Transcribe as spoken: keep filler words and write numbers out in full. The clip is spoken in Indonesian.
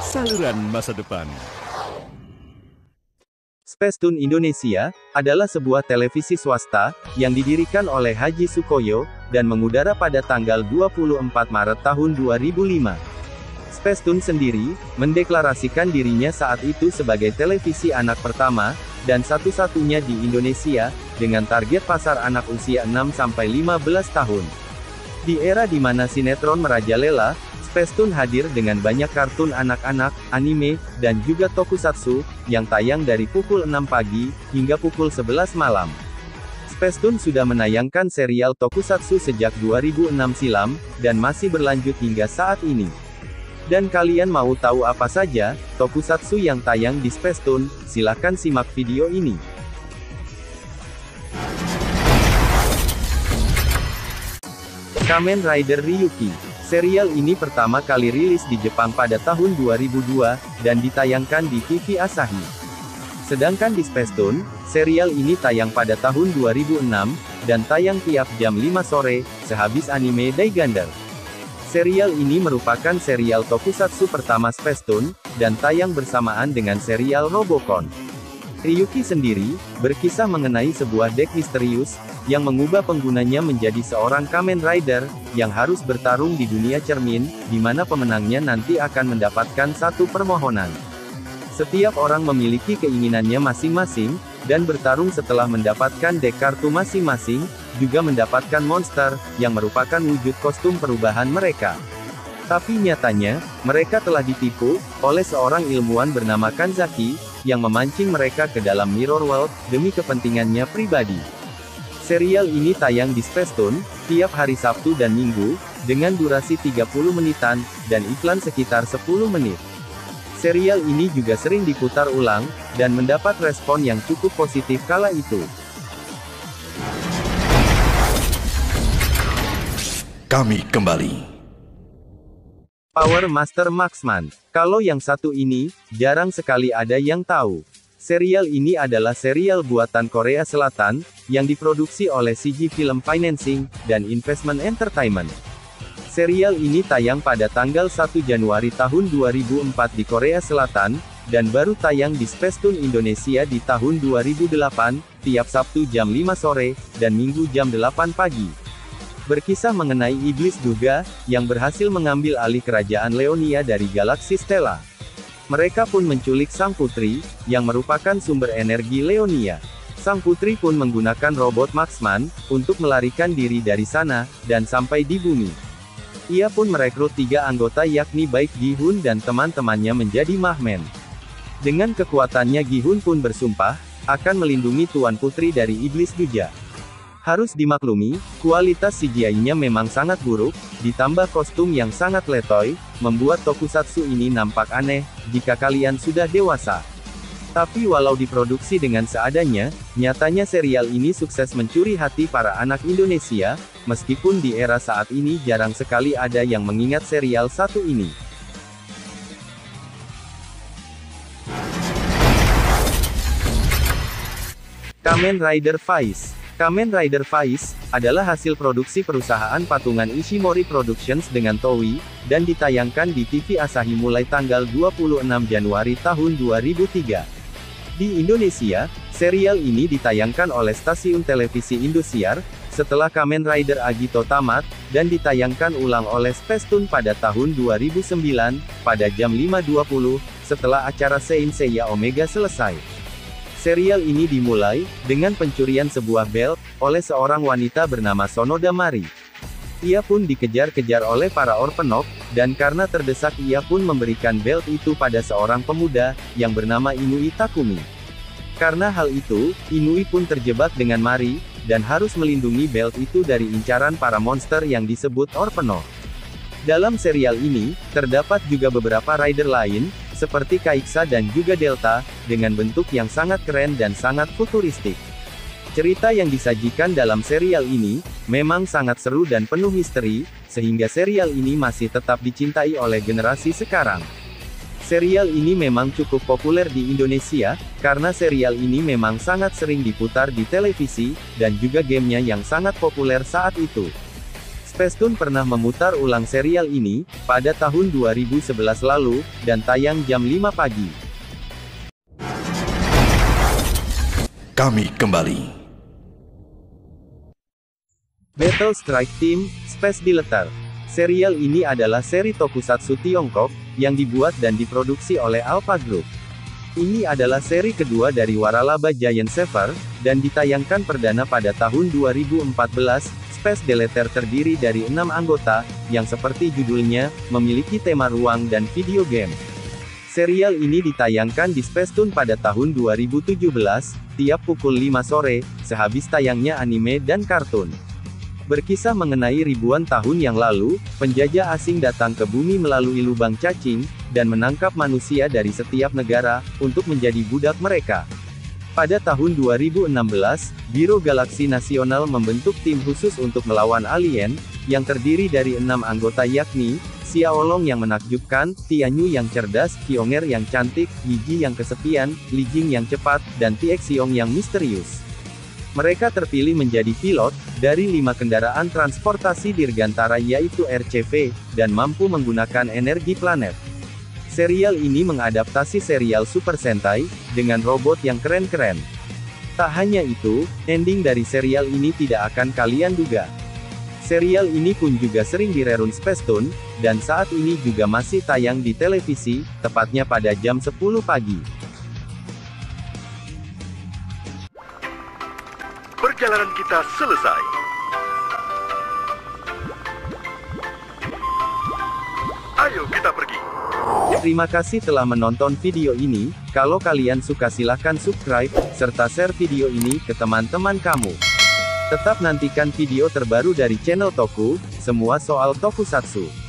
saluran masa depan. Spacetoon Indonesia adalah sebuah televisi swasta yang didirikan oleh Haji Sukoyo dan mengudara pada tanggal dua puluh empat Maret tahun dua ribu lima. Spacetoon sendiri mendeklarasikan dirinya saat itu sebagai televisi anak pertama dan satu-satunya di Indonesia dengan target pasar anak usia enam sampai lima belas tahun. Di era di mana sinetron merajalela, Spacetoon hadir dengan banyak kartun anak-anak, anime, dan juga tokusatsu, yang tayang dari pukul enam pagi, hingga pukul sebelas malam. Spacetoon sudah menayangkan serial tokusatsu sejak dua ribu enam silam, dan masih berlanjut hingga saat ini. Dan kalian mau tahu apa saja tokusatsu yang tayang di Spacetoon? Silahkan simak video ini. Kamen Rider Ryuki. Serial ini pertama kali rilis di Jepang pada tahun dua ribu dua, dan ditayangkan di T V Asahi. Sedangkan di Spacetoon, serial ini tayang pada tahun dua ribu enam, dan tayang tiap jam lima sore, sehabis anime Daigander. Serial ini merupakan serial tokusatsu pertama Spacetoon, dan tayang bersamaan dengan serial Robocon. Ryuki sendiri, berkisah mengenai sebuah deck misterius, yang mengubah penggunanya menjadi seorang Kamen Rider, yang harus bertarung di dunia cermin, di mana pemenangnya nanti akan mendapatkan satu permohonan. Setiap orang memiliki keinginannya masing-masing, dan bertarung setelah mendapatkan deck kartu masing-masing, juga mendapatkan monster, yang merupakan wujud kostum perubahan mereka. Tapi nyatanya, mereka telah ditipu oleh seorang ilmuwan bernama Kanzaki, yang memancing mereka ke dalam Mirror World, demi kepentingannya pribadi. Serial ini tayang di Spacetoon, tiap hari Sabtu dan Minggu, dengan durasi tiga puluh menitan, dan iklan sekitar sepuluh menit. Serial ini juga sering diputar ulang, dan mendapat respon yang cukup positif kala itu. Kami kembali. Power Master Marksman. Kalau yang satu ini, jarang sekali ada yang tahu. Serial ini adalah serial buatan Korea Selatan, yang diproduksi oleh C G Film Financing, dan Investment Entertainment. Serial ini tayang pada tanggal satu Januari tahun dua ribu empat di Korea Selatan, dan baru tayang di Spacetoon Indonesia di tahun dua ribu delapan, tiap Sabtu jam lima sore, dan Minggu jam delapan pagi. Berkisah mengenai Iblis Duga, yang berhasil mengambil alih kerajaan Leonia dari galaksi Stella. Mereka pun menculik Sang Putri, yang merupakan sumber energi Leonia. Sang Putri pun menggunakan robot Marksman, untuk melarikan diri dari sana, dan sampai di bumi. Ia pun merekrut tiga anggota yakni baik Gi-hun dan teman-temannya menjadi Mahmen. Dengan kekuatannya Gi-hun pun bersumpah, akan melindungi Tuan Putri dari Iblis Duga. Harus dimaklumi, kualitas C G I-nya memang sangat buruk, ditambah kostum yang sangat letoy, membuat tokusatsu ini nampak aneh, jika kalian sudah dewasa. Tapi walau diproduksi dengan seadanya, nyatanya serial ini sukses mencuri hati para anak Indonesia, meskipun di era saat ini jarang sekali ada yang mengingat serial satu ini. Kamen Rider Faiz. Kamen Rider Faiz adalah hasil produksi perusahaan patungan Ishimori Productions dengan Toei, dan ditayangkan di T V Asahi mulai tanggal dua puluh enam Januari tahun dua ribu tiga. Di Indonesia, serial ini ditayangkan oleh stasiun televisi Indosiar, setelah Kamen Rider Agito tamat, dan ditayangkan ulang oleh Spacetoon pada tahun dua ribu sembilan, pada jam lima dua puluh, setelah acara Saint Seiya Omega selesai. Serial ini dimulai dengan pencurian sebuah belt oleh seorang wanita bernama Sonoda Mari. Ia pun dikejar-kejar oleh para orphanok, dan karena terdesak ia pun memberikan belt itu pada seorang pemuda yang bernama Inui Takumi. Karena hal itu, Inui pun terjebak dengan Mari, dan harus melindungi belt itu dari incaran para monster yang disebut orphanok. Dalam serial ini, terdapat juga beberapa rider lain, seperti Kaiksa dan juga Delta, dengan bentuk yang sangat keren dan sangat futuristik. Cerita yang disajikan dalam serial ini, memang sangat seru dan penuh misteri, sehingga serial ini masih tetap dicintai oleh generasi sekarang. Serial ini memang cukup populer di Indonesia, karena serial ini memang sangat sering diputar di televisi, dan juga gamenya yang sangat populer saat itu. Spacetoon pernah memutar ulang serial ini, pada tahun dua ribu sebelas lalu, dan tayang jam lima pagi. Kami kembali. Battle Strike Team, Space Diletter. Serial ini adalah seri tokusatsu Tiongkok, yang dibuat dan diproduksi oleh Alpha Group. Ini adalah seri kedua dari waralaba Giant Saver, dan ditayangkan perdana pada tahun dua ribu empat belas. Space Diletter terdiri dari enam anggota, yang seperti judulnya, memiliki tema ruang dan video game. Serial ini ditayangkan di Spacetoon pada tahun dua ribu tujuh belas, tiap pukul lima sore, sehabis tayangnya anime dan kartun. Berkisah mengenai ribuan tahun yang lalu, penjajah asing datang ke bumi melalui lubang cacing, dan menangkap manusia dari setiap negara, untuk menjadi budak mereka. Pada tahun dua ribu enam belas, Biro Galaksi Nasional membentuk tim khusus untuk melawan alien, yang terdiri dari enam anggota yakni, Xiaolong yang menakjubkan, Tianyu yang cerdas, Kyong'er yang cantik, Yiji yang kesepian, Li Jing yang cepat, dan Tiexiong yang misterius. Mereka terpilih menjadi pilot, dari lima kendaraan transportasi dirgantara yaitu R C V, dan mampu menggunakan energi planet. Serial ini mengadaptasi serial Super Sentai, dengan robot yang keren-keren. Tak hanya itu, ending dari serial ini tidak akan kalian duga. Serial ini pun juga sering direrun Spacetoon, dan saat ini juga masih tayang di televisi, tepatnya pada jam sepuluh pagi. Perjalanan kita selesai. Ayo kita pergi. Terima kasih telah menonton video ini. Kalau kalian suka silahkan subscribe, serta share video ini ke teman-teman kamu. Tetap nantikan video terbaru dari channel Toku, semua soal tokusatsu.